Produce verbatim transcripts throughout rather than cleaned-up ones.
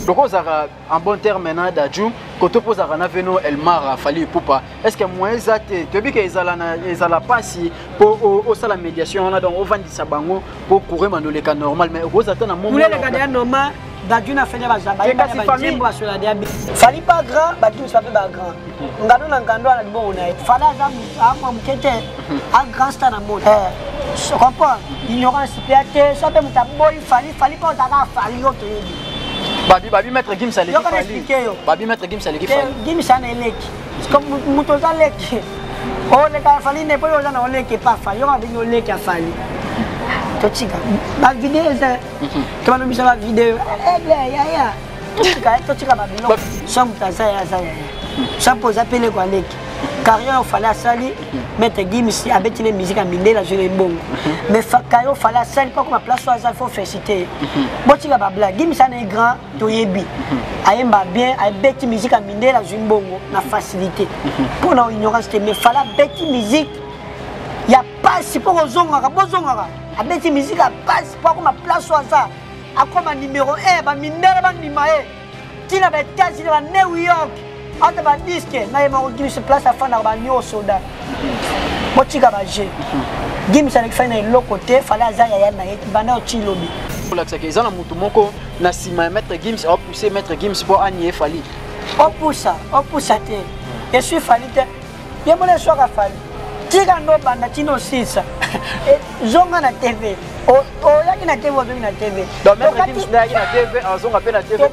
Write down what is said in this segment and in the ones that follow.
Donc en bon terme maintenant d'adjou quand tu poses à Ranaveno El Mara Fali Poupa est-ce que moi exacté tu dis que ils ont la passe pour au la médiation on a donc on vend du sabango pour courir dans le cas normal mais vous attendez un moment vous le cas normal d'adjou na fait ba zaba fali pas grand ba tu ça fait pas grand ngano na ngando na bon na fala za amwa mkete a grand sta na mode je comprends ignorance piate ça peut mutaboy fali fali pas ta fali autre Babi babi maître Gims à l'équipe. Babi maître Gims à l'équipe. Gims à l'équipe. Comme mutoza l'équipe. Oh les gars fali ne peut pas on l'équipe pas fali. On a venu l'équipe fali. Tochika. La vidéo c'est. Comment nous la vidéo. Eh bien ya ya. Tochika tochika babilo. Sans mutaza ya ça ya. Sans poser appeler quoi l'équipe. Carrière fallait sali mettre Gims avec les musiques à miner la jeune bon. Mais carrière fallait sali pas comme la place il faut féliciter. Bon tu vas babla Gims est grand to yebi. Ayemba bien avec musique à miner la jeune bon na facilité. Pour la ignorance mais fallait avec musique il y a pas si pour zonga ka bozonga avec musique à pas pas comme la place ça a comme numéro un ba miner ba nimae. Tu na ba tazi na New York. On va dire que nous se place à faire un soda. Je vais dire Gims a fait un autre côté, il fallait que lobby. Pour la maître Gims a poussé maître Gims pour Annie Fali. On pousse, on pousse. Je suis Fali. Je me suis Fali. Tu as un banda, tu as six. Zonga na T V. Oh, il y a une T V, il y a une T V. Donc, maître Gims a une T V, on a la T V.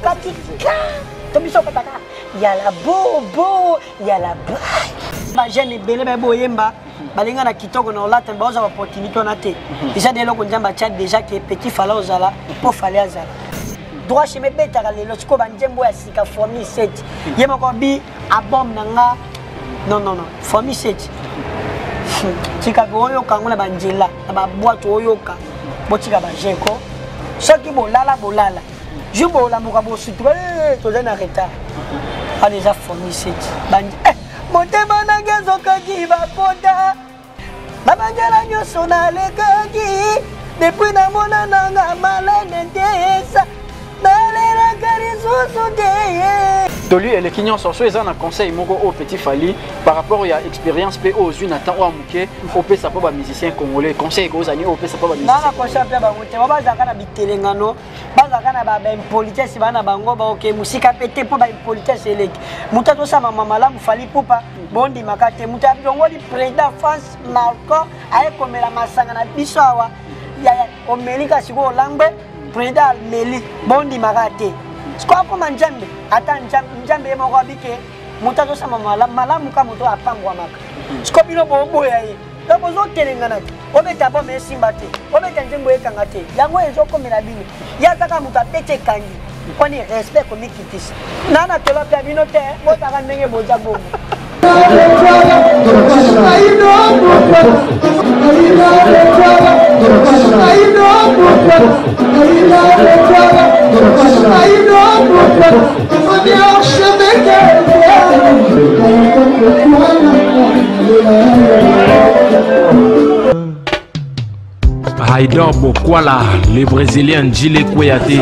Il y a la beau, beau, il y a la blague. Ma jeune est belle, mais beau, yemba. Balinga na kitoko na olata baoza opportunité na te. Déjà de loko njamba chat déjà que petit fala ozala pour fala azala. Droit chez me beta lelo siko ba njembo ya sika formi sept. Yema ko bi abom nanga. Non non non, formi sept. Tika go yoka ngona banjela, ba boîte oyoka. Botika ba jeko. Soki bolala bolala. Jubo la mokabo sutre to na retard. A déjà formé cette bandi. Motema na gezo kaki ba poda. Babangela nyoso na le kaki. Depuis na mona na nga malene desa. Balera karizo so de. Tolu et les Kenyan sont ceux qui ont un conseil au petit Fali par rapport à l'expérience P O aux Nathan ou Amouké au P ça pas musicien congolais conseil que aux années au P ça pas musicien. Non, conseil pas ba moté ba za kana bitelengano ba za kana ba ben politesse bana bango ba OK musika pété pour ba politesse elek. Muta to sa mama malamu Fali pupa bondi makate muta bilongo di président France Marco aye komela masanga na biso awa ya omelika siko lambe président Meli bondi makate. Siko ko manjambe ata njambe moko abike mutato sama malamu malamu kama muto apangwa maka siko bino bobo yaye donc ozo telengana obeta bo mesimba te obeta njembo ekanga te yango ezo komela bino yazaka muto apete kangi kwani respect ko mikitisi nana tola pya bino te botaka ndenge boza bongo Haïdor Bokwala, le Brésilien Gilles Kouyaté.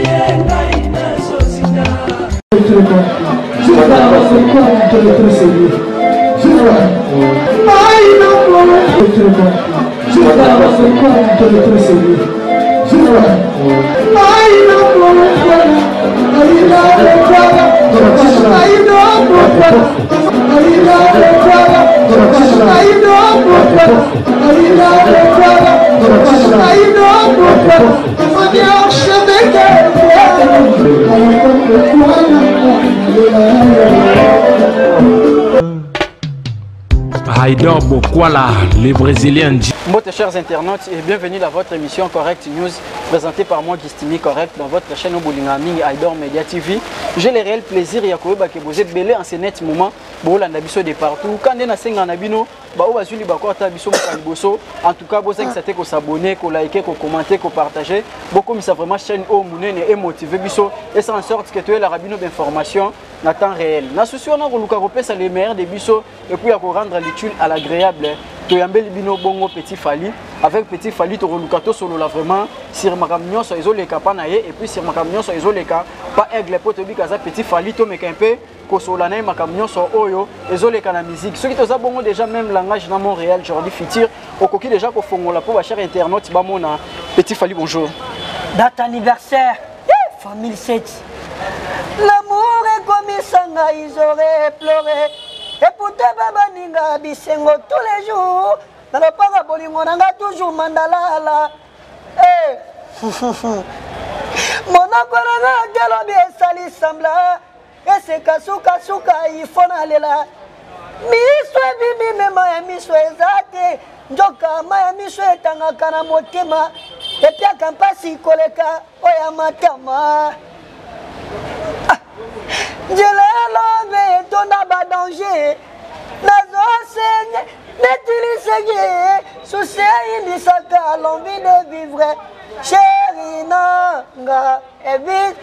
Haïdor Bokwala, le Brésilien. Bonjour chers internautes et bienvenue dans votre émission Correct News présentée par moi Gistimi Correct dans votre chaîne Bolingaming Haïdor Media T V. J'ai le réel plaisir ya koyeba que vous êtes belé en ce net moment bolanda biso de partout quand on a senga na bino ba o bazuli ba ko ta biso mo liboso en tout cas vous êtes ko s'abonner ko liker ko commenter ko partager beaucoup mais ça vraiment chaîne au munene et motiver biso et ça en sorte que tu es la rabino d'information na temps réel na souci on a ko luka ça les meilleurs des biso et puis à rendre l'utile à l'agréable to yambeli bino bongo petit Fali avec petit Fali to luka to solo là vraiment sur ma camion so isolé ka pa na ye et puis sur ma camion so isolé ka pas aigle pour te dire que petit Fally to meka un peu kosolana et makamnyo so oyo ezoleka na musique ceux qui toza bongo déjà même langage dans Montréal Jordi Futur okoki déjà ko fongola pour ba cher internaute ba mona petit Fally bonjour date anniversaire famille sept l'amour est comme sanga ils auraient pleuré et pour te baba ninga bisengo tous les jours dans le para bolingo nanga toujours mandala eh mon akorana galobi esali sambla ese kasuka suka ifona lela miswe bibi mema ya miswe ezate njoka ma ya miswe etanga kana motema epia kampasi koleka oya matama njelelo be tonda ba danger nazo senye netilisege susei nisaka l'envie de vivre chéri nanga ebis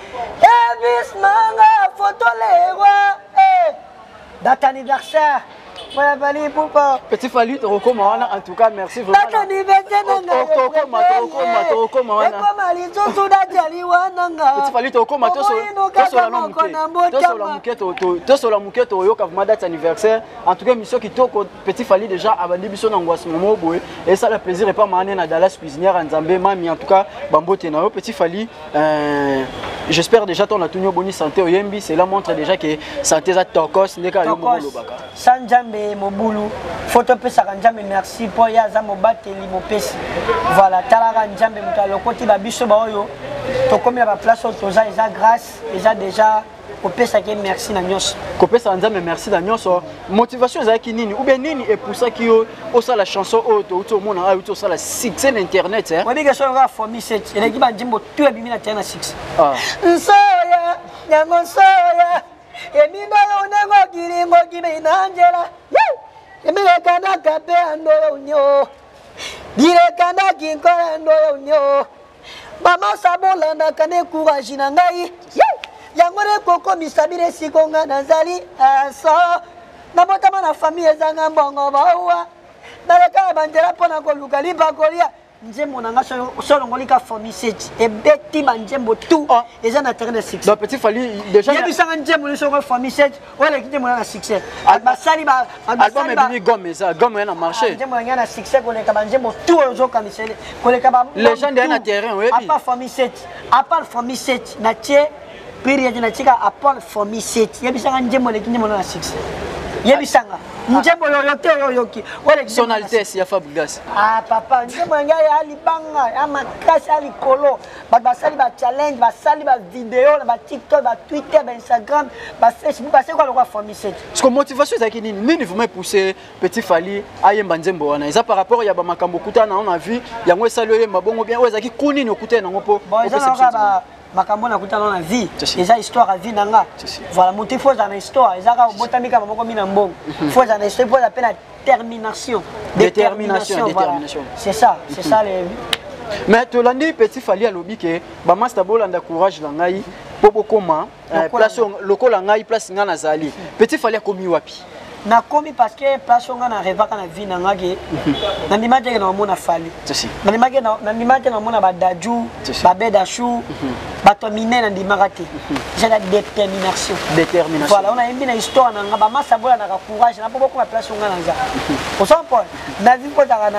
ebis nanga photo lewa eh date anniversaire ouais Fally Poupa petit Fally recommande en tout cas merci vraiment date anniversaire nanga tokoma tokoma tokoma wana ekoma lisusu dajali wananga petit Fally tokoma to so to so la muke to so la muke to to so la muke to yoka vraiment date anniversaire en tout cas mission qui toko petit Fally déjà abandi biso na ngwasi momo boye et ça le plaisir et pas mané na Dallas cuisinière en Nzambe mami en tout cas bambote na yo petit Fally euh, j'espère déjà ton atunyo boni santé au yembi c'est là montre déjà que santé za tokos ndeka yo mobolo baka sanjambe mobulu photo pesa kanjambe merci pour ya za mobateli mopesi voilà talaka njambe mutalo koti ba biso ba oyo to komela ba place au toza eza grâce déjà déjà kopesa ke merci na nyos kopesa nzambe merci na nyos motivation za ki nini ou bien nini et pour ça qui au ça la chanson auto auto mona a auto ça la succès d'internet hein wadi ke so ra fomi set ele ki ba njimbo tu ya bimina tena six ah nsoya nyango soya emina yo nengo kiringo kimina angela emile kana kape ando unyo dire kana kinko ando unyo mama sabola na kane courage na ngai yango re koko misabire sikonga nazali aso na botama na famille ezanga mbongo bawa na leka banjela pona ko lukali bakolia nzembo nanga solo ngolika fomi set e beti banjembo tout eza na terrain de succès donc petit Fally déjà ya bisanga nzembo so ko fomi set wala kite mona na succès basali ba album ebimi gomme ça gomme na marché nzembo nanga na succès ko leka banjembo tout ozo kamisele ko leka ba les gens derrière na terrain oui à part fomi set à part fomi set na tie période na tika à part fomi set ya bisanga nzembo le kite mona na succès yebisanga njembo yoyote yoyoki wale son altesse ya Fabregas ah papa njembo ngai ali banga ya makasi ali kolo ba basali ba challenge ba sali ba vidéo ba TikTok ba Twitter ba Instagram ba Facebook ba c'est quoi le quoi famille set parce que motivation c'est qui nini nini vous me pousser petit Fally ayemba njembo wana ça par rapport ya ba makambo kutana on a vu yango esali oyemba bongo bien oza ki kunini okutana ngopo bon ça makambo na kutana na vie eza histoire à vie nanga voilà motif faut dans histoire eza ka botamika moko mina mbongo faut dans histoire pour appeler la détermination détermination détermination c'est ça c'est ça les mais to landi petit Fally alobi ke ba master bolanda courage la ngai po bokoma place lokola ngai place nga nazali petit Fally akomi wapi na komi parce que place nga na rêve kana vie nanga ke na ndimate na mona Fally na ndimate na ndimate na mona ba daju ba bedashu ba tomine na ndimaka te j'ai la détermination détermination voilà on a une histoire na ba masa bola na courage na beaucoup la place nga nanga on s'en point na vie ko na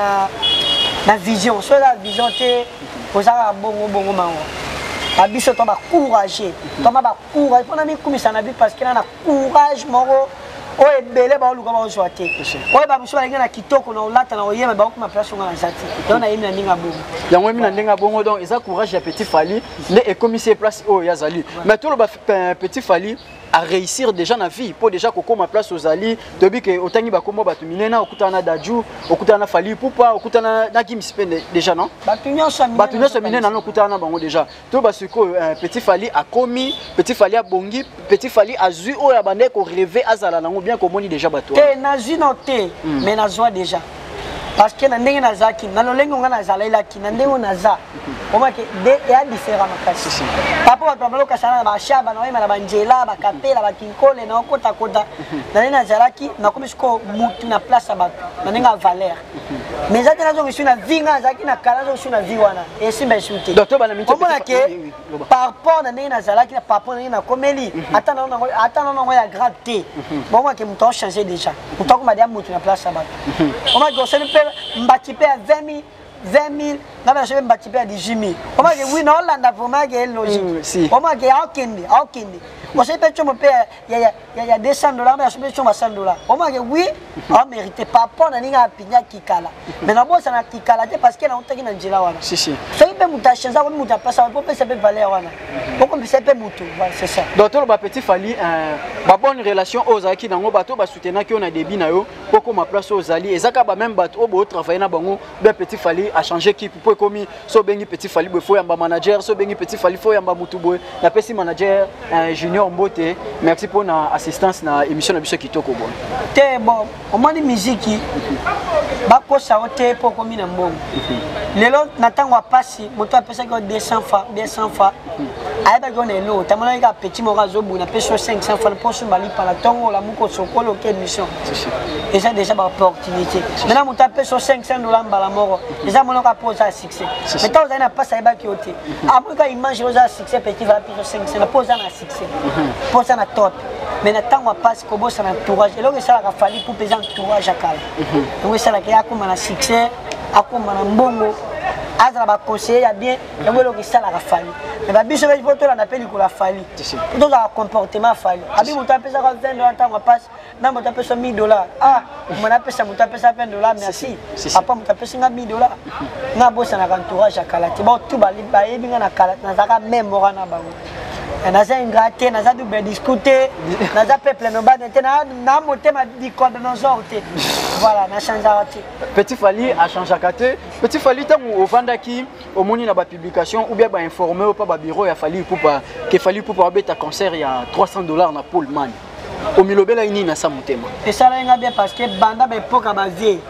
na vision so la vision te ko ça bongo bongo mango abiso to ba courage to ba courage pona mi kumisa na vie parce que na courage moro o ebele ba luka ba ozwa te o ba biso balinga na kitoko na olata na oyema ba kuma place nga na zati donc na yemi na ndinga bongo yango yemi na ndinga bongo donc eza courage ya petit Fally ne e commissaire place o yazali mais tout le petit Fally à réussir déjà na vie pour déjà koko ma place aux ali depuis que otangi ba komo batu minena okutana daju okutana Fally Poupa okutana na Kim Spende déjà non batu nyonso minena batu nyonso minena no okutana bango déjà to ba siko petit Fally a commis petit Fally a bongi petit Fally a zui o ya bande ko rêver azala nango bien komoni déjà bato te na zinote mais na zwa déjà parce que na ndenge na zaki na lolengo nga na zala ila ki na ndenge na za au moins que il y a différents makasi papa wa tabalo kasana ba shaba na wema na banjela ba kapela ba kinkole na kota kota na nina zalaki na comme siko mutu na place ba na ninga valeur mais ça tena zo que na vinga zaki na kala zo na viwana et si ben shooter docteur bana mito par rapport na nina zalaki na papa na nina komeli ata na ata na ngo ya grade T bon moi que mutu a changé déjà mutu ko madia mutu na place ba on m'a gossé pe mbati pe vingt mille vingt mille, on a acheté un bâtiment à dix mille. On m'a dit oui, non, là, on a vraiment logique. On m'a dit ah, Kendi, ah, Kendi. On sait pas que mon père, il y a, il y a deux cents dollars, mais je suis à cent dollars. On m'a dit oui, on mérite pas, pas on a pigna kikala. Mais d'abord, ça n'a kikala parce qu'il y a un truc qui n'a si si. Ça y est, muta chance, on muta pas ça, on peut se faire valeur wana. Pourquoi on peut se faire mutu, c'est ça. Docteur, le petit fali, bah bonne relation aux aki dans nos bateaux, bah soutenir qu'on a des binayo, pour qu'on m'a place aux alliés. Et ça quand même bateau, bah travailler na bango, ben petit fali a changé qui pour commis, so bengi petit fali, bah faut y amba manager, so bengi petit fali, faut y amba mutu boy, la petit manager junior. Mbote, merci pour na assistance na émission na biso kitoko bon. Té bon, au moins de musique ba ko sa oté pour komi na mbongo. Lelo natango apasi, moto apesa ko deux cents francs, deux cents francs. Ayeba ko na lo, tamona ka petit mo razo bu na peso cinq cents francs pour mali pa la tongo la muko sokolo ke émission. Et ça déjà ba opportunité. Maintenant moto apesa cinq cents dollars mbala moro. Déjà mono ka poser à succès. Mais tant on a pas ça ayeba ki oté. Après quand image aux succès petit va peso cinq cents, poser à succès. Pour ça na top mais na tango passe ko bossa na entourage et là que ça la fali pour peser entourage à kala donc ça la kia comme na succès akoma na mbongo azala ba conseiller ya bien et moi que ça la fali mais ba biso ba photo la appelle ko la fali donc ça comportement fali abi muta pesa ka vingt dollars tango passe na muta pesa mille dollars ah mon appelle ça muta pesa vingt dollars merci papa muta pesa mille dollars na bossa na entourage à kala ti bon tout ba ba yebinga na kala na zaka même mora na bango. Naza ingraté, naza double discuter, naza peuple no bad na na moté ma di code dans sorte. Voilà, na changé ati. Petit Fali a changé kate. Petit Fali tant au vandaki au moni na ba publication ou bien ba informer au pas ba bureau ya Fali pour pas que Fali pour pas beta concert il y a trois cents dollars na Pullman. Au milobela ini na sa motema. Et ça là bien parce que banda ba époque ba vie.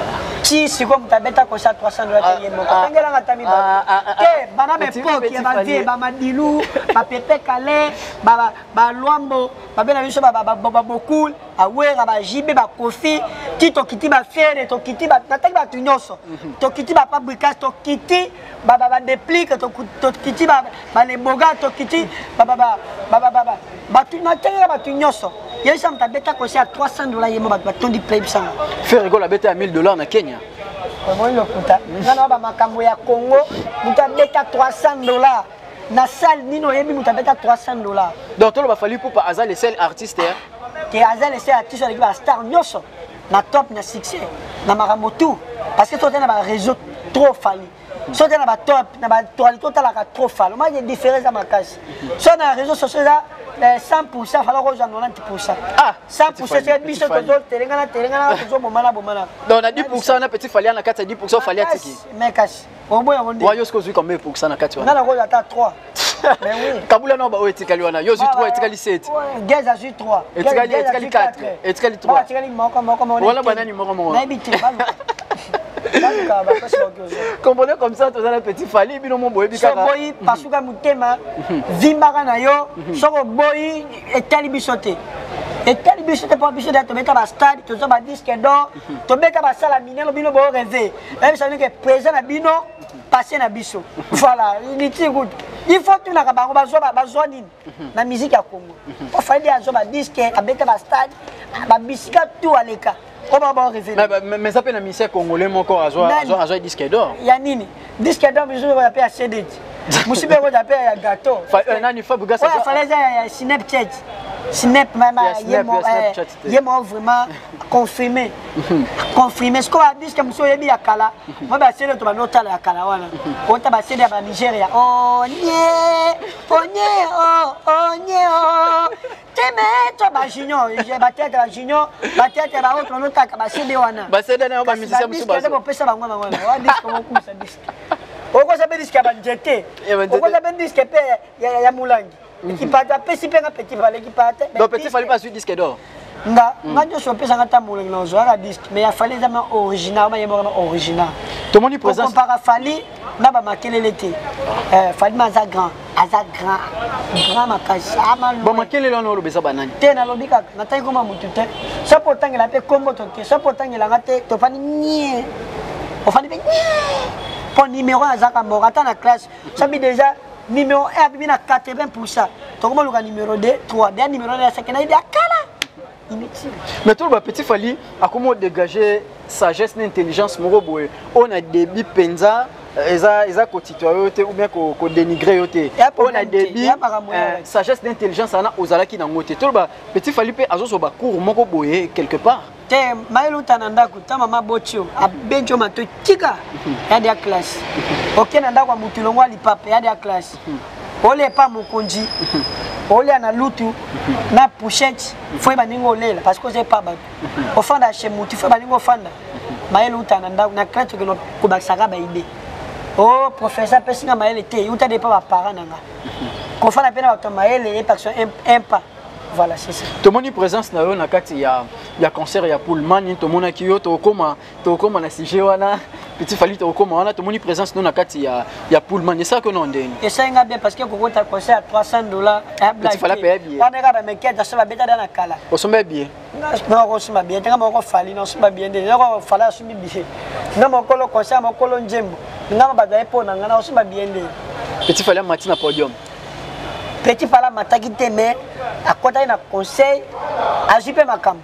Si c'est comme ta beta concert trois cents dollars te yemo. Tangela ngata mi ba. Eh banda ba époque ya ba vie ba madilu, ba pepe kale, ba ba luambo, ba bena biso ba ba ba beaucoup, awera ba jibe ba kofi, ti to kiti ba faire, to kiti ba nataki ba tunyoso. To kiti ba fabrication, to kiti ba ba ba déplique, to to kiti ba ba les boga, to kiti ba ba ba ba ba ba tu nataki ba tunyoso. Il y a ça, bêta qu'on à trois cents dollars, il y a un de play. Faire rigolo, la bêta à mille dollars na Kenya. Comment il le coûte? Non, non, ma Cameroun Congo, nous avons bêta trois cents dollars. Na salle, nous avons bêta trois cents dollars. Donc, il va falloir pour Azal les seuls artistes. Que Azal les seuls artistes avec la star, nous sommes na top, na succès, na maramotou. Parce que toi, tu as un réseau trop fallu. Si tu as un top, na actualité, tu as trop fallu. Moi, il y a des différences à ma case. Si tu as un réseau social, cent pour cent, il faut rejoindre quatre-vingt-dix pour cent. Ah, cent pour cent, c'est un bichot de Terengana, Terengana, toujours Momana, Momana. Donc, on a dix pour cent, on a petit fallu, on a quatre-vingt-dix pour cent, il fallait attiquer. Mais casse. Au moins, on dit. Moi, je suis combien pour cent, on a quatre-vingt-dix. Non, on a trois. Mais oui. Kabula, non, on a étikali, on a eu trois, étikali sept. Gaz a eu trois. Étikali quatre. Étikali trois. Étikali moko, moko, moko. Voilà, banane, moko, moko. Comprenez comme ça, tu as un petit fallu, puis mon boy, parce que mutema, vimbara na yo, soko boy, et talibisoté. Et talibisoté pour bisoté, tu mets ta stade, tu as un disque d'or, tu mets ta salle à miner, le bino bon rêver. Même ça veut dire que présent à bino, passé na biso. Voilà, il est good. Il faut que tu n'as pas besoin de la musique à Congo. Il faut que tu aies un disque, tu mets ta stade, tu biscuit tout à l'écart. Mais mais ça peut être un congolais encore à jouer disque d'or. Il y a nini disque d'or, mais je vais appeler à C D. Je vais appeler à gâteau. Il faut que ça soit Snapchat. Snap, même, il y a vraiment confirmé. Confirmé. Ce qu'on a dit, c'est que monsieur est bien à Kala. Moi, je vais essayer de à Kala. On va essayer de à Nigeria. Oh, nie, oh, nie, oh, oh, nie, oh. Tu mets, tu vas junior. J'ai battu à junior. Battu à l'autre, on a battu à Déwana. Battu à Déwana, on va musicien. On va passer à la main. On va dire comment on coupe ce disque. On va savoir disque à Banjeté. On va savoir disque à Yamoulangi. Qui part à petit petit valet qui part. Donc petit fallait pas sur disque d'or. Nga, nga je suis pas en train de mourir dans un disque, mais il fallait vraiment original, mais il original. Tout le monde présent. On compare Fali, n'a pas marqué l'été. Fali maza grand, aza grand, grand makasi. Bon, marqué les lois, on le besa banane. T'es dans l'objet, n'a pas comment moutoute. Ça pourtant il a fait combo toqué, ça pourtant il a raté, tu fais ni, on fait ni. Pour numéro aza kambo, attends la classe. Ça veut déjà numéro un, puis na quatre-vingts pour cent. Tu comment le numéro deux, trois, dernier numéro là, c'est qu'il a dit à kala. Mais tout le petit Fali a comment dégager sagesse et intelligence on a débit penza eza eza kotitoyote ou bien ko dénigrer yote on a débit sagesse d'intelligence ana ozalaki na ngote tout le petit Fali pe azo so ba cours moko boye quelque part te mailo tananda kuta mama botio a benjo mato tika ya dia classe OK nanda kwa mutulongo ali papa ya dia classe ole pa mukonji ole na lutu na pochette foi baningo lela parce que c'est pas ba ofanda chez mutu foi baningo ofanda maele utana na crête que ko basaka ba idée oh professeur pesinga maele te uta de pas ba parents nanga ko fana pena ba maele et parce un pas voilà c'est ça tout monde présence na yo na kati ya ya concert ya Pullman to mona ki yo to koma to koma na sujet wana petit Fali to koma wana to moni présence na kati ya ya Pullman c'est ça que non ndeni et ça nga bien parce que ko ta concert à trois cents dollars petit Fali paye bien on regarde mais qu'est-ce ça va beta dans la kala o sombe bien non ko suma bien tanga mo ko Fali non suma bien de ko Fali sumi bien na mo ko lo concert mo ko lo njembo na ba za epo na ngana suma bien de petit Fali mati na podium petit Fali mataki te mais à côté na conseil a jipe makambo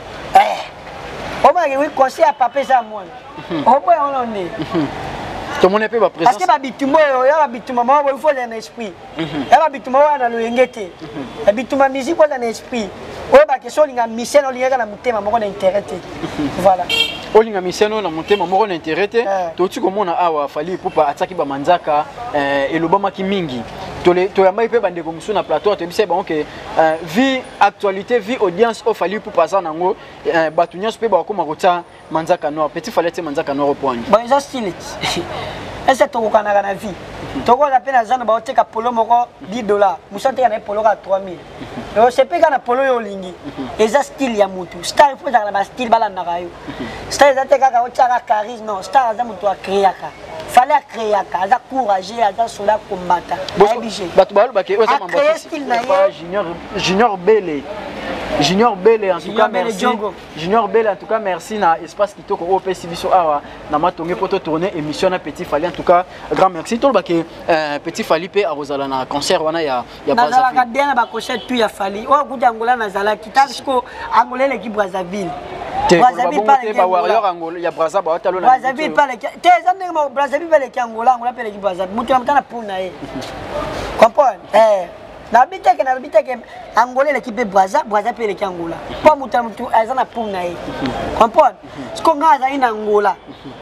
eh o ba oui conseil à papa ça moi o boy on on est tout le monde peut ba présence parce que ba bitumbo ya ba bitumbo mo il faut un esprit ya ba bitumbo wana lo ngete ba bitumbo musique ko na esprit o ba ke so linga mission linga na mutema moko na intérêt voilà o linga mission na mutema moko na intérêt to tu komona awa Fali pupa ataki ba manzaka eh elobama ki mingi to le to yamba ipe bande ko musu na plateau to bise ba onke vie actualité vie audience o Fali pupa za nango batunya pe ba ko makota manzaka noir petit Fali te manzaka noir point bon ça style est-ce que tu connais la vie tu connais peine za na ba oteka polo moko dix dollars musa te na polo ka trois mille yo c'est pe kana polo yo lingi eza style ya mutu star faut za na style bala na kayo star za te kaka otaka charisme non star za mutu a créer ka fallait créer ka za courager za sola combattre batu balu bake oza mamboti junior junior Bele Junior Bele en tout cas merci Junior Bele en tout cas merci na espace kitoko O P C biso awa na matonge poto tourner émission na petit Fali en tout cas grand merci tout le bake petit Fali pe a rozala na concert wana ya ya Brazzaville na zala bien na ba concert tu ya Fali o kuja Angola na zala kitako Angola l'équipe Brazzaville Brazzaville pas les warrior Angola ya Brazzaville ba talo na Brazzaville pas les te zande mo Brazzaville pas les Angola Angola pas l'équipe Brazzaville mutu amtana pour na e comprendre eh na biteke na biteke Angola l'équipe Brazzaville Brazzaville pe l'équipe Angola pas mutu mutu azana pour na e comprendre ce qu'on a za ina Angola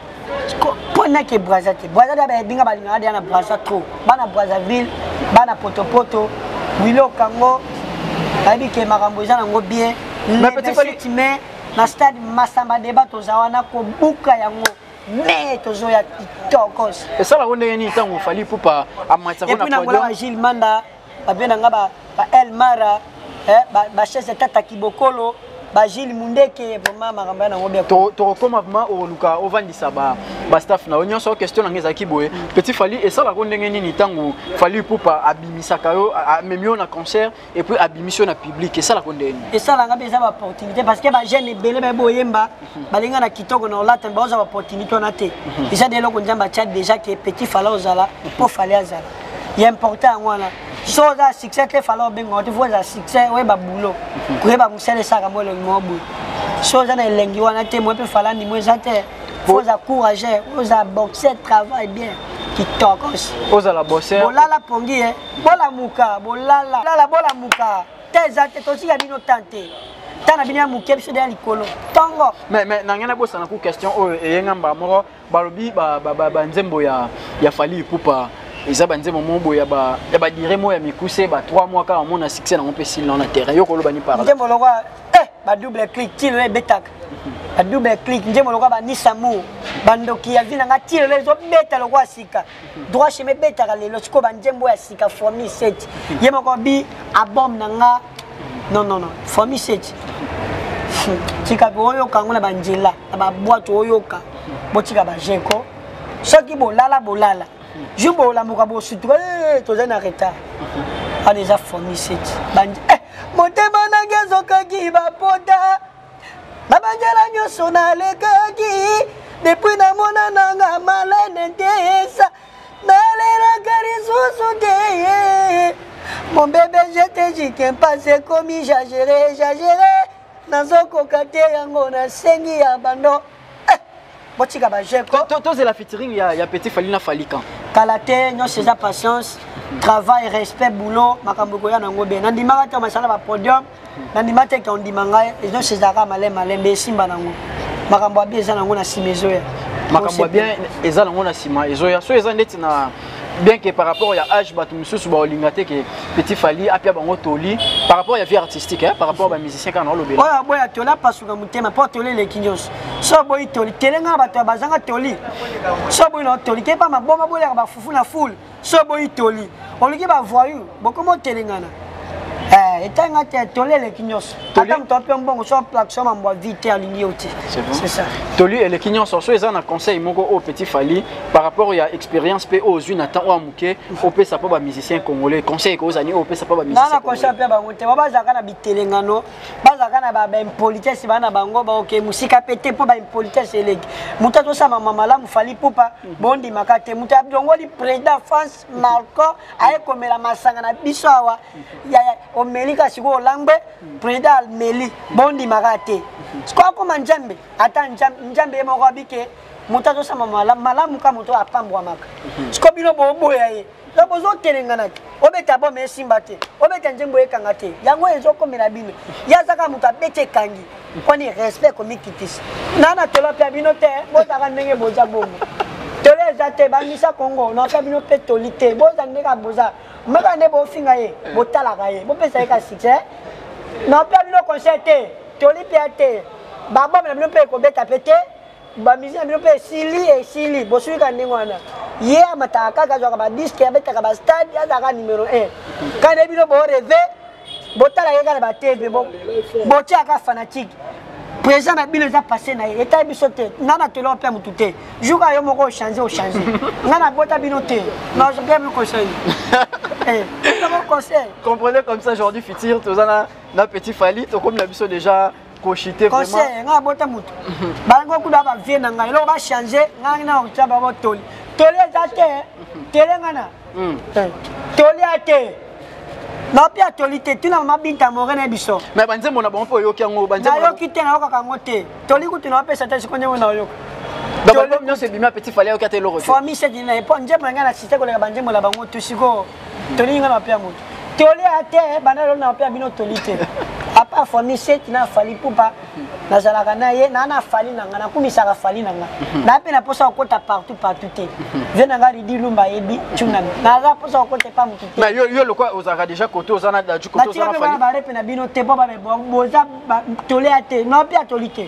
pour na ke Brazzaville Brazzaville ba binga ba linga dia na Brazzaville trop bana Brazzaville bana potopoto wilo kango abi ke makambo za nango bien mais petit Fali mais na stade Masamba Deba tozawana ko buka yango mais tozoya kitokos et ça la ronde ni tango Fali pupa amatsa ko na podium et puis Gilles Manda ba bena ngaba ba El Mara eh ba ba chese tata kibokolo ba Gilles Mundeke vraiment makambo na ngobia to to koma vraiment o luka o vandisa ba ba staff na onyo so question ngeza kiboye petit Fali et ça la ronde ni tango Fali pupa abimisaka yo memio na concert et puis abimission na public et ça la ronde ni et ça la ngabe za ba opportunité parce que ba jeune belé ba boyemba ba linga na kitoko na olata ba za opportunité na te et ça de loko njamba chat déjà que petit Fali ozala pour Fali azala il est important wana so za succès que Fali bengo tu faut za succès we ba boulot ko ba musele saka mo le mobu so za na elengi wana te mo pe Fali ni mo za te faut za courager faut za boxer travail bien kitokos oza la bosser bolala pongi eh bola muka bolala lala bola muka te za te to si ya bino tante tana binia muke biso de likolo tango mais mais na ngena bosa na ku question o eyenga mba moko balobi ba ba nzembo ya ya Fali pupa eza banze momo boya ba ya ba dire mo ya mikuse ba trois mois ka on a succès na ngopesi na na terrain yo ko lo bani parla nzembo lokwa eh ba double click tilo le betak ba double click nzembo lokwa ba nisamu bandoki ya vina ngati le zo beta lokwa sika droit chemin beta ka lelo siko ba nzembo ya sika formi sept yema ko bi abom na nga non non non formi sept tika boyo kangula banjela ba boîte oyoka botika ba jeko soki bolala bolala ju bolamuka bosutuka toza na retard a déjà fourni cette bandi motema nange ezokaki bapota babanjela nyonso nalekaki depuis namona nanga malene te esa nalelaka lisusu te mon bébé je te dis qu'un passé comme j'agéré j'agéré nazokoka te yango nasengi ya bando botika bajeko tozela featuring ya Petit Fally na Fally quand kala te nyonso eza patience travail respect boulot makambo koya nango be nandimaka te masala ba podium nandima te ka ondima ngai nyonso ezaka malema malembe esimba nango makambo abi eza nango na nsima ezoya makambo bien eza nango na nsima ezoya so eza ndeti na bien que par rapport à âge bato misusu ba olingate que Petit Fally apia bango toli par rapport à vie artistique hein, par rapport à musicien quand on le bela oya boya tola pasuka mutema po toli le kinyos so boy toli telenga bato bazanga toli so boy no toli ke pa maboma boya ba fufu na full so boy toli oliki ba voyou bokomo telengana eh etanga te toli le kinyos ata mto pe mbongo so plaque mambo vite alingi oti c'est ça toli et le kinyos so eza na conseil moko au Petit Fally par rapport à expérience pe aux une attend ou amuke au pe ça pas ba musicien congolais conseil ko zani au pe ça pas ba musicien na conseil pe ba ngote ba zaka na bitelengano ba zaka na ba impolitesse bana bango ba OK musika pété po ba impolitesse eleki mutato sama mama la Fally pupa bondi makate mutabyo ngoli président France Marco aye komela masanga na biso awa ya omelika siko langbe président meli bondi makate siko ko manjambe ata njambe moko abike mutato sama mala malamu ka muto apambwa maka siko bino bobo yaye la bozo telengana obeta bo mesimba te obeta njembo ekanga te yango ezokomela bino yazaka muto abete kangi koni respect komikitisi nana tolo pya bino te botaka ndenge boza bongo tole zate bangisa Congo na pya bino pe tolite boza ndeka boza maka ne bo finga ye botala ka ye bo pesa ka succès na pya bino concert te toli pya te baba na bino pe ko beta pete ba musicien bino pe sili et sili bo suika ndingwana ye amataka ka joka ba disque abeta ka ba stade azaka numéro un kana bino bo rêve botala ye ka ba T V bo botia ka fanatique présent na bino za passé na eta biso te nana telo pe mutu te juka yo moko changer o changer nana bota bino te non je peux me conseiller eh comment conseil comprenez comme ça aujourd'hui futur tozana na Petit Fally to comme la biso déjà cochité vraiment conseil nga bota mutu bango kuda ba vie na ngai lo ba changer nga na o taba bo toli toli za te tele ngana toli ate na pia tolite tuna mabinta morena biso mais banzembo na bon po yoki ngo banzembo na yoki te na yoka ngote toli kutu na pesa te sikonye na yoka donc l'homme non c'est bima Petit Fally yoka te lo refait famille c'est dina e ponje manga na site ko le banzembo la bango tusiko toli nga na pia mutu toli ate banalo na pia bino tolite apa famille c'est na Fally pupa na zalaka na ye na na Fally na ngana kumisa ka Fally na ngana na pe na posa okota partout partout te vena ngari di lumba ebi tuna na za posa okota pa mutu te mais yo yo le quoi ozaka déjà côté ozana da du côté ozana Fally ba repe na bino te boba be boza toli ate no pia tolite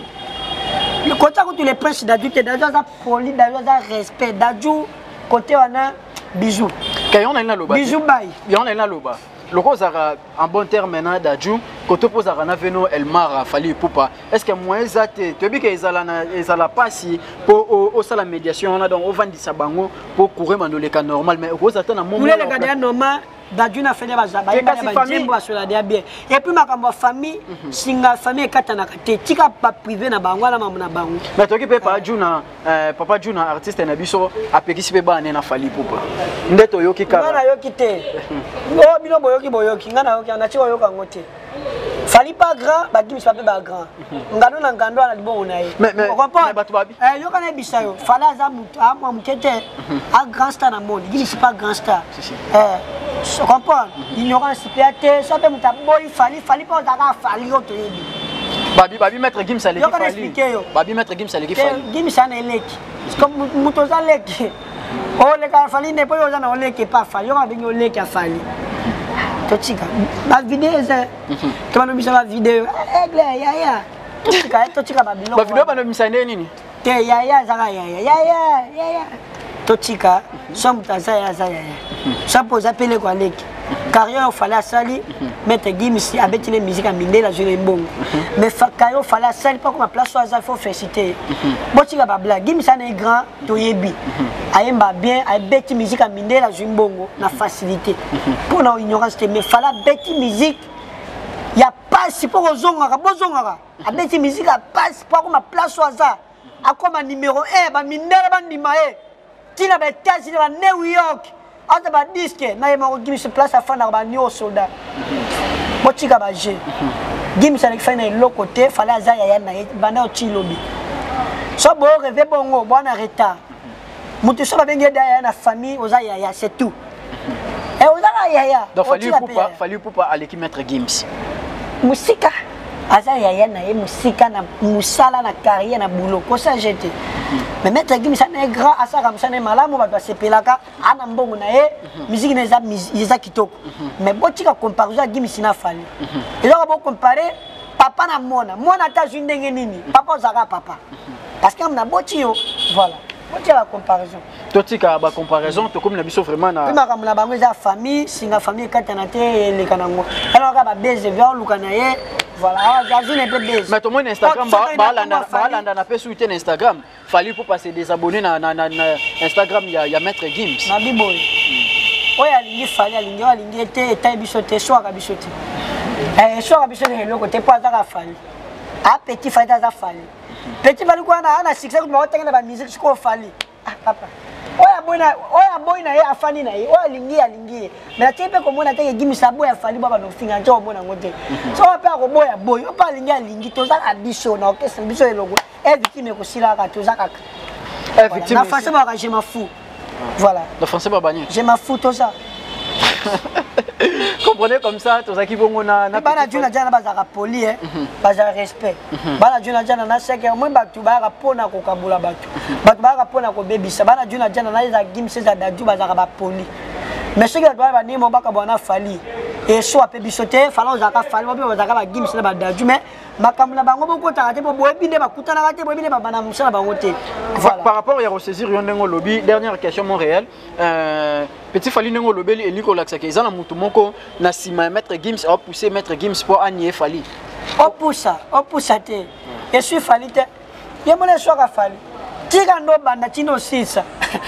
le côté ko tous les princes d'adulte d'ailleurs ça poli d'ailleurs ça respect d'adju côté wana bisous kayon na loba bisous bye yon na loba loko zara en bon terme maintenant d'adju côté posa na veno el mara Fally pupa est-ce que moi ezate to bi ke ezala na ezala pasi pour au sala médiation on a donc on vandi sabango pour courir mandoleka normal mais ko zata na moment le gars normal d'adju na fait ba zaba ba njembo asola dia bien et puis makambo famille singa famille katana kate tika pa privé na bango na mamu na bango mais to ki pe pa juna papa juna artiste na biso apekisi pe ba na Fally pupa ndeto yoki ka ngana yoki te o bino boyoki boyoki ngana yoki na chiko yoka ngote Fally pas grand ba gimi pas ba grand ngano na ngando na libongo na ye mais mais bato babi eh yoka na bisayo Fally za mutu amwa mukete a grand star na monde gimi c'est pas grand star eh je comprends ignorance piate ça peut muta boy Fally Fally pas daka Fally auto yebi babi babi maître Gims Saleki Fally babi maître Gims Saleki Fally Gims sana eleki comme muto za leki oh le ka Fally ne po yo za na oleki pas Fally yo ba bingo leki a Fally tochika ba vidéo ça comment on dit ça la vidéo aigle ya ya tochika tochika ba bilo ba vidéo ba no misane nini te ya ya zaka ya ya ya ya ya totika somme tazaya zaya ça pose appeler quoi lek carrière fallait sali mettre Gims avec les musiques à Mindela jouer bon mais carrière fallait sali pas comme place soit faut féliciter botika ba blague Gims ça est grand toyebi ayemba bien avec musique à Mindela jouer bon na facilité pour na ignorance mais fallait bête musique il y a pas si pour ozongara bozongara avec musique à passe pas comme place soit ça à comme numéro un ba Mindela ba ndimae tina ba États-Unis ba New York ata ba disque na yema Gims se place à fin na ba nyo soldat botika ba je Gims avec fin na l'autre côté fallait azaya ya na bana otilobi so bo rêver bongo bona retard mutu so ba bengi da na famille ozaya ya c'est tout et ozala ya ya donc fallu pour pas fallu pour pas aller qui mettre Gims musika azaya ya na ye musika na musala na carrière na boulot ko ça jeté mais mettre Gims ça est grand asa comme ça ne malamu ba sepelaka ana mbongo na ye musique na za za kitoko mais botika comparaison à Gims na fali et donc on comparer papa na mona mona ta jundenge nini papa ozaka papa parce que na botio voilà botika la comparaison totika ba comparaison to comme na biso vraiment na ma comme na bango za famille singa famille katana te le kanango alors ka ba beze via lukana ye voilà j'azine un peu beze mais to mon Instagram ba ba landa ba landa na pe sur Instagram fallu pour passer des abonnés na na na Instagram ya ya mettre Gims na biboy oya lingi fali alingi alingi ete eta biso te soa ka biso te eh soa ka biso te loko te pa za ka fali a petit fali za fali petit fali kwa na na succès ko otanga ba musique ko fali ah papa oya boina oya boina ye afani na ye oya lingi alingi mais tepe ko mona te Gims abo ya fali baba no finga njo mona ngote so pa ko boya boy o pa lingi alingi to za ka biso na okesa biso eloko e victime ko sila ka to za ka e victime na français ba je m'en fous voilà le français ba bagné je m'en fous tout ça comprenez comme ça to za ki bongo na na bana juna jana bazaka poli eh baza respect bana juna jana na seke mo batu ba ka pona ko kabula batu batu ba ka pona ko bebisa bana juna jana na za Gims za daju bazaka ba poli mais ce que doit ba ni mo baka bona fali et soit pe bisote fala za ka fali mo bazaka ba Gims na ba daju mais makamula bango boko ta te bo ebinde bakutana ka te bo ebinde ba bana musala bango te voilà par rapport ya ressaisir yo ndengo lobby dernière question Montréal euh petit fali ndengo lobby eliko laksaka ezana mutu moko na sima mettre Gims a pousser mettre Gims pour anier fali o poussa o poussa te et suis fali te ye mo le soka fali tika ndo banda tino sisa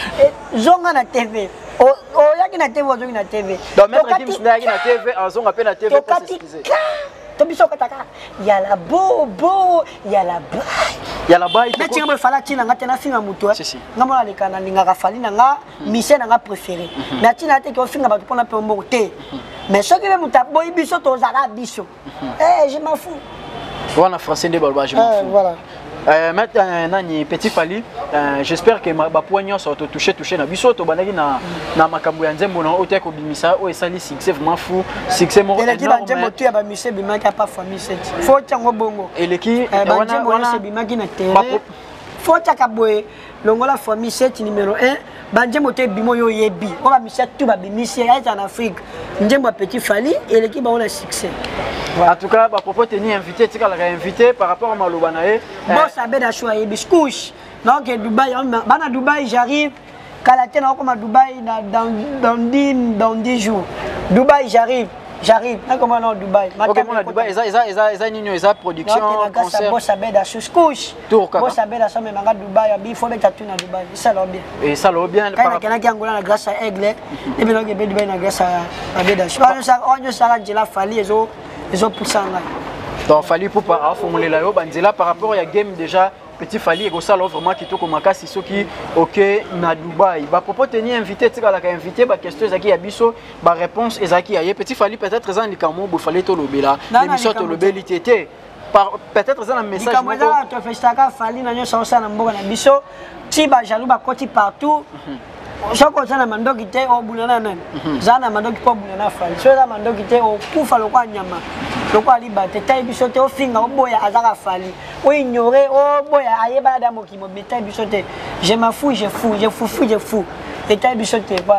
zonga na T V o o yaki na T V o zonga na T V donc mettre Gims na yaki na T V en zonga pe na T V pour s'excuser to biso kataka ya la bo bo ya la bail ya la bail mais tinga fala tina ngata na finga mutu ngamo le kana linga ka fali na nga mise na nga préféré na tina te ko finga ba pona pe mboko te mais ce que muta boy biso to zala biso eh je m'en fous voilà français de balba je m'en fous voilà Euh, maintenant nani petit fali euh, j'espère que ma poignard soit touché touché na biso to banaki na na makambo ya nzembo na ote ko bimisa o esali succès vraiment fou succès mo énorme et nzembo tu ya ba mise bimaki pa famille set faut tiango bongo et leki wana wana bimaki na terrain faut tiaka boye longola famille set numéro un banjembo te bimo yo yebi o ba mise tout ba bimisi ya en Afrique nzembo petit fali et l'équipe ba on a succès. En tout cas, bah, propos tenir invité, tu as invité par rapport à Malobanae. Boss a bien choisi et biscouche. Donc Dubaï, bana Dubaï, j'arrive. Kalaté na comme à Dubaï dans dans dix dans dix jours. Dubaï, j'arrive, j'arrive. Na comment non Dubaï. Ok, mon Dubaï, ça ça ça ça nino ça production concert. Boss a bien choisi. Boss a bien ça mais manga Dubaï, il faut mettre tout na Dubaï. Ça l'a bien. Et ça l'a bien. Quand quelqu'un qui Angola grâce à Aigle, et bien donc Dubaï na grâce à bien choisi. On ça on ça la fali ezo ezo poussanga. Donc fali pour pas formuler la yo banzela par rapport à game déjà petit fali et ça là vraiment qui to comme makasi soki OK na Dubaï ba propos tenir invité tu la invité ba question zaki ya biso ba réponse ezaki ya petit fali peut-être ça ni kamo bo fallait to lobela l'émission to lobeli tété par peut-être ça un message comme ça to festaka fali na nyo ça na mboka na biso ti ba jaloux ba koti partout. Chaque fois na mandoki te o bunana nani zana mandoki po bunana fali so za mandoki te o kufa lokwa nyama lokwa libate tai biso te o finga o boya azaka fali o ignorer o boya ayeba da mokimo betai biso te je m'en fous je fous je fous fou je fous et tai biso te voilà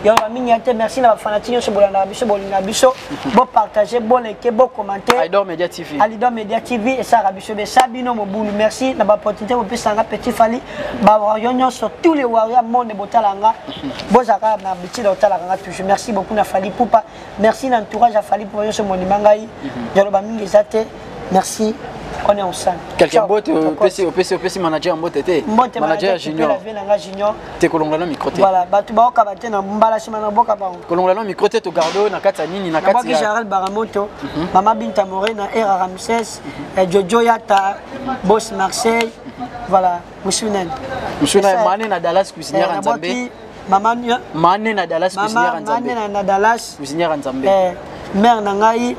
yo mingi ate merci na fanatique yo bolanda biso bolinga biso bo partager bo liker bo commenter Aidor Media T V Aidor Media T V et ça rabiso be sabino mobulu merci na ba opportunité bo pesanga petit fali ba warrior sur tous les warriors monde botalanga bo zaka na biti do talanga toujours merci beaucoup na fali poupa merci na entourage a fali pour yo ce monument ngai jalo ba mingi zate merci. On est ensemble. Quelqu'un d'autre au P C, au P C, au P C manager en mode été. Manager junior. T'es colongla micro. Voilà, batu ba okabate na mbala shima na boka ba. Colongla micro te to gardo na kati nini na kati. Ba Gérald Baramoto, Mama Binta Morena, Era Ramses, Jojo Yata, Boss Marseille. Voilà, Moussounen. Moussounen mané na Dallas cuisinière en Zambie. Maman mané na Dallas cuisinière en Zambie. Maman na Dallas cuisinière en Zambie. Mère na ngai.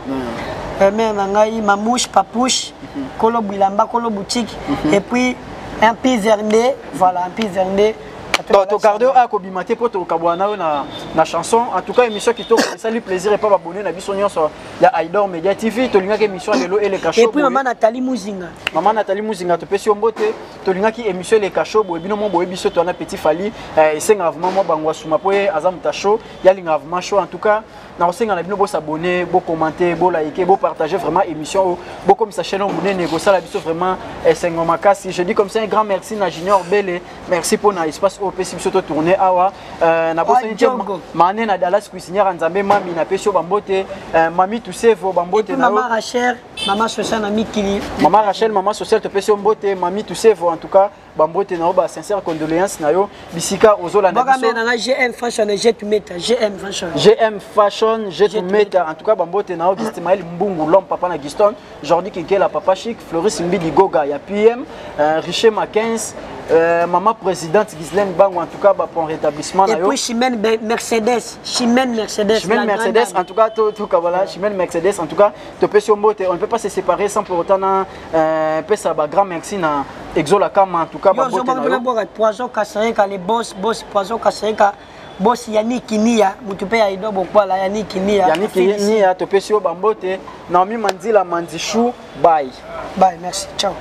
Mère na ngai Mamouche Papouche. Kolo Bilamba, Kolo Boutique, et puis un peu Vernet, voilà, un peu Vernet. Tu gardes à Kobimate pour ton Kabouana na chanson. En tout cas, émission qui te fait lui plaisir et pas abonner na bisonnion sur la Aidor Media T V. Tu linga qui émission Lelo et les Cachot. Et puis maman Nathalie Mouzinga. Maman Nathalie Mouzinga, tu peux si on botte. Tu linga qui émission les Cachot. Boy bino mon boy biso tu as petit fali. Et c'est gravement moi bangwa suma poe azam tacho. Ya lingavement chaud en tout cas. Na osenga na bino bo s'abonner, bo commenter, bo liker, bo partager vraiment émission. Bo comme sa chaîne on boune négocier la biso vraiment. Et c'est ngoma kasi. Je dis comme ça un grand merci na Junior Bele. Merci pour na espace au P C biso to tourner awa. Na bossa nje mané na Dallas cuisinière en Zambie mami na pesio bambote. Mami tu sais vos bambote na. Maman Rachel, maman sociale ami Kili. Maman Rachel, maman sociale te pesio mbote, mami tu sais vos en tout cas. Bambote na ba sincère condoléances na yo bisika ozolanda biso baka na G M fashion G to meta G M fashion G M fashion G to meta en tout cas Bambote na yo Gismaël Mbungu l'homme papa na Giston Jordi Kinkela papa chic Floris Mbidi Goga ya P M Richer Mackenzie Euh, maman présidente Ghislaine Bang en tout cas bah, pour rétablissement et puis Chimène Mercedes Chimène Mercedes Chimène Mercedes en tout cas tout tout voilà Chimène Mercedes en tout cas te peut sur mbote on ne peut pas se séparer sans pour autant euh peut ça bah grand merci na Exola Kama en tout cas bah bote poison casseré ka les boss boss poison casseré ka boss Yannick Nia mutupe ya Aidor Bokwala Yannick Nia Yannick Nia te peut sur Bambote Naomi Mandila Mandichou bye bye merci ciao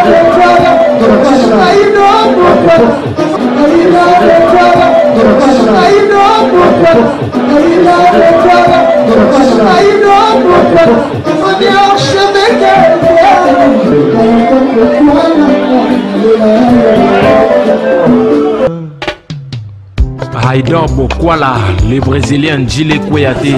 Aidor Bokwala, le Brésilien Gilles Kouyaté.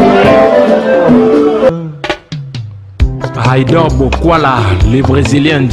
Aidor Bokwala, le Brésilien